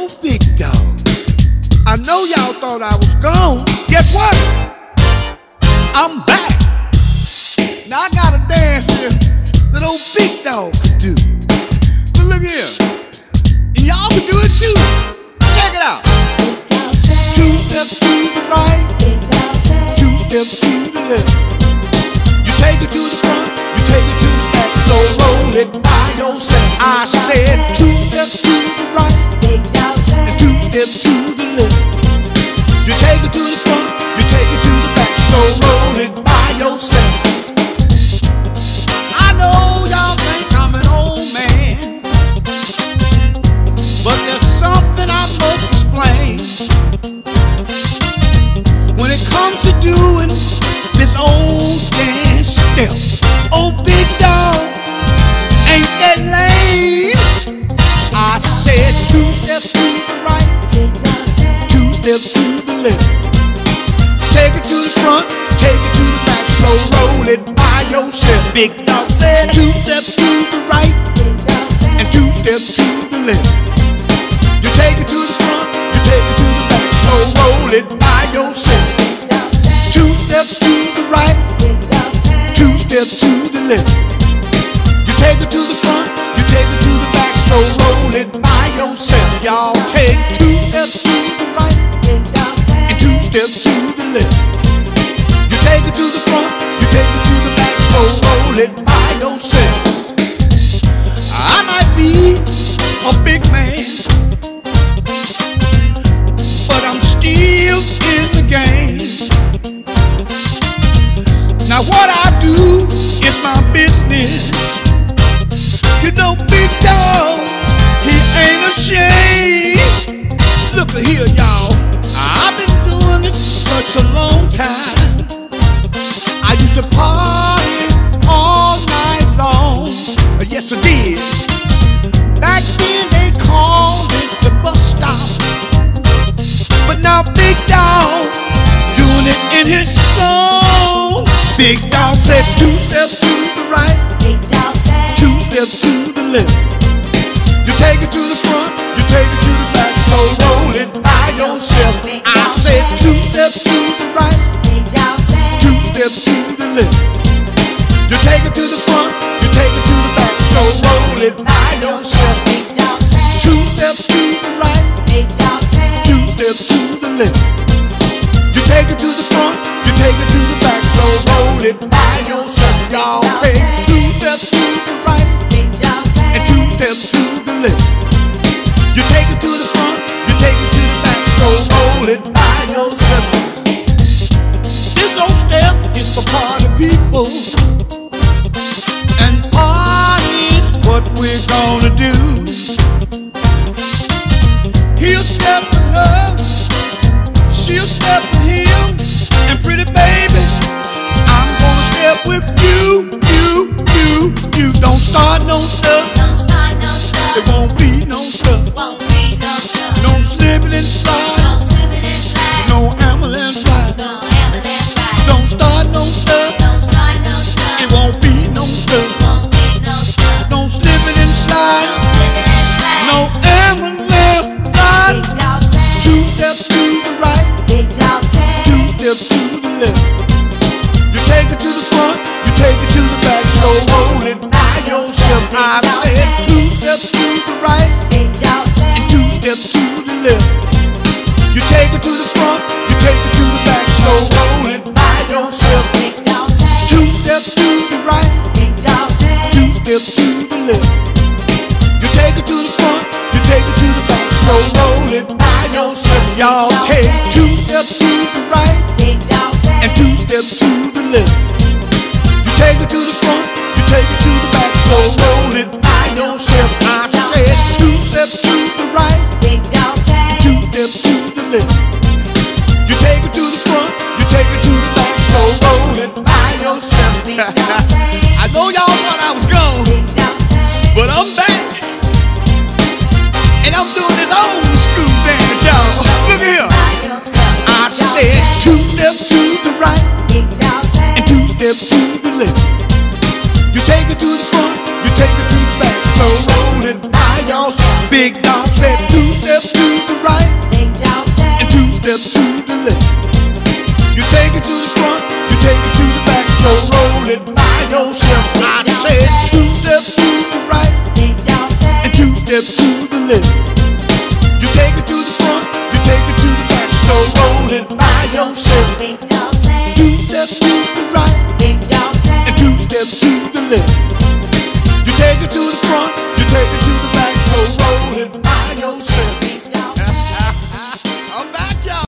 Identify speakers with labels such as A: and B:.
A: Yo, big dog, I know y'all thought I was gone. Guess what? I'm back. Now I got a dance here that old big dog could do. But look here, and y'all can do it too. Check it out. Two steps to the right, two steps to the left. You take it to the front, you take it to the back. Slow roll it by yourself. I said two steps to the right and two steps to the left. You take it to the front, you take it to the back. Slow roll it by yourself. I know y'all think I'm an old man, but there's something I must explain. When it comes to doing this old dance step, oh big dog, ain't that lame? I said two steps to the right, two steps to the left. Take it to the front, take it to the back. Slow roll it by yourself. Big dog said two steps to the right and two steps to the left. You take it to the front, you take it to the back. Slow roll it by yourself. Two steps to the right, two steps to the left. You take it to the front, you take it to the back. Slow roll it by yourself. Y'all take two steps to the right and two steps to the left. You take it to the front, you take it to the back. Slow roll it by yourself. I might be a big man, but I'm still in the game. Now what I do is my business. You know big dog, he ain't ashamed. Look here y'all, I've been doing this such a long time. I used to party all night long. Yes I did. Back then they called it the bus stop, but now big dog doing it in his song. Big dog said two steps to the right, two steps to the left. You take it to the front, you take it to the back. Slow roll it by yourself. I said two steps to the right, two steps to the left. You take it to the front, you take it to the back. Slow roll it by yourself. Two steps to the right, two steps to the left. You take it to the front, you take it to the back. Slow roll it by yourself. Y'all take two steps to the right and two steps to the left. You take it to the front, you take it to the back. Slow roll it by yourself. This old step is for party people, and party's what we're gonna do. He'll step with her, she'll step with him, and pretty baby, I'm gonna step with you. Don't start no stuff. It won't be no stuff. No slipping and sliding. No ambulance ride. Don't start no stuff. It won't be no stuff. No slipping and sliding. No ambulance ride. Two steps to the right, two steps to the left. You take it to the front, you take it to the back. Slow roll it by yourself. I said two steps to the right and two steps to the left. You take it to the front, you take it to the back. Slow roll it by yourself. Two steps to the right, two steps to the left. You take it to the front, you take it to the back. Slow roll it by yourself. Y'all take two steps to the right and two steps to the left. You take it to the front, you take it to the back. Slow roll it by yourself. I said two steps to the right and two steps to the left. You take it to the front, you take it to the back. Slow roll it by yourself. I know y'all thought I was gone, but I'm back, and I'm doing this old school dance, y'all. Look here. I said two steps to the right and two steps to the left. You take it to the front, you take it to the back. Slow roll it by yourself. Big dog said two steps to to the left.